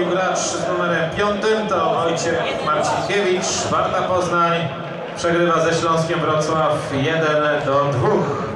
wchodził gracz z numerem 5, to Wojciech Marcinkiewicz. Warta Poznań przegrywa ze Śląskiem Wrocław 1-2.